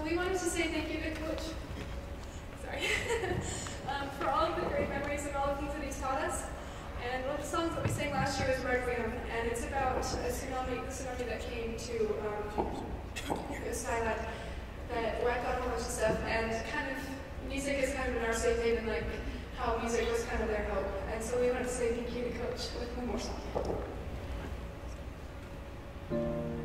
we wanted to say thank you to Coach, sorry, for all of the great memories and all the things that he's taught us. And one of the songs that we sang last year was Requiem, and it's about a tsunami that came to Skyline that wiped out a whole bunch of stuff, and kind of music has kind of been our safe haven, like how music was kind of their hope. And so we wanted to say thank you to Coach with one more song.